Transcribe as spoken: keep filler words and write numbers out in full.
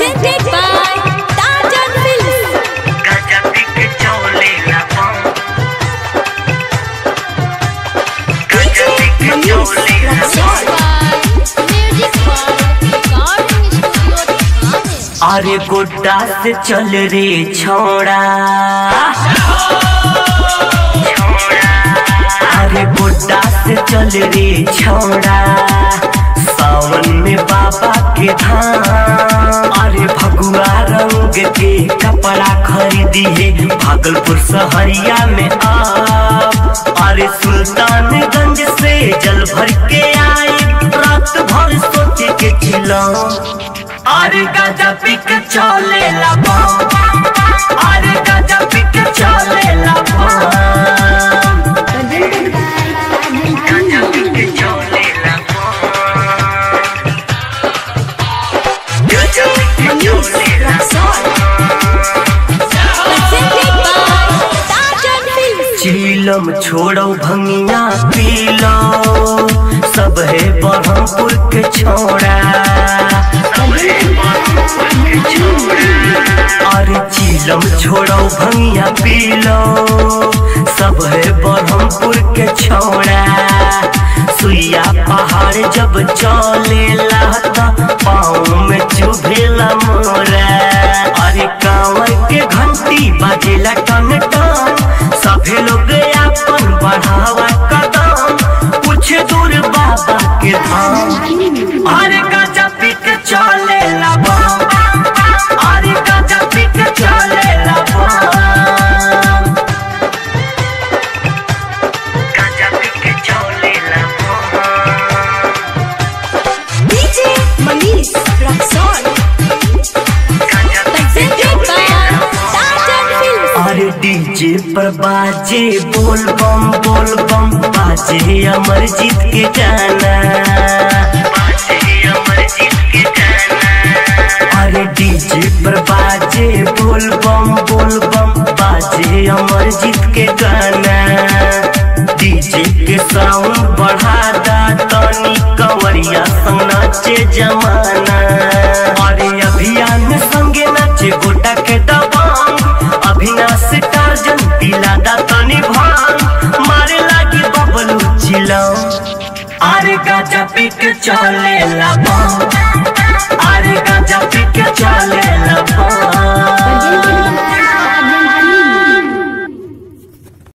presented by Tajan Films. Gaja pik chole la pam. Gaja pik chole la pam. Music by Recording Studio Thane. अरे गोड्डा से चल रे छोड़ा, अरे गोड्डा से चल रे छोड़ा, सावन में बाबा के धाम। अरे भगुआ रंग के कपड़ा खरीदिए भागलपुर सहरिया में आप। अरे सुल्तानगंज से जल भर के आए रात भर सोचे के खिला। अरे गाजा पिक चले ला बम, अरे गाजा पिक चले ला बम। गाजा पिक चले ला बम, गाजा पिक चले ला बम। Presented by Tajan Films. चीलम छोड़ो भंगिया पीलो, सब है ब्रह्मपुर के छोड़ा। अरे चीलम छोड़ो भंगिया पीलो, सब है ब्रह्मपुर के छोड़ा। सुइया पहाड़ जब चले लाता पाँव में चुभेला मोरा। अरे कांवर के घंटी बाजेला टन टन, सभे लोग अपन बढ़ावा कदम, कुछ दूर बाबा के धाम। अरे गाजा पिक चले ला बम, अरे गाजा पिक चले ला बम। गाजा पिक चले ला बम। D J Manish Raxon. गाजा पिक Presented by चले ला बम। Tajan Films. अरे डीजे पर बाजे बोल बम बोल बम, बाजे अमरजीत के गाना, बाजे अमरजीत के गाना। अरे डीजे पर बाजे बोल बम बोल बम, बाजे अमरजीत के गाना। डीजे के साउंड बढ़ा दा तनी कंवरिया संग नाचे जमाना। अरे अभियान संगे नाचे गोटा के दबंग, अभिनाश टार्जन दिला दा तनी भांग, मारे लागी बबलू चिलम। अरे गाजा पिक चले ला बम, अरे गाजा पिक चले ला बम।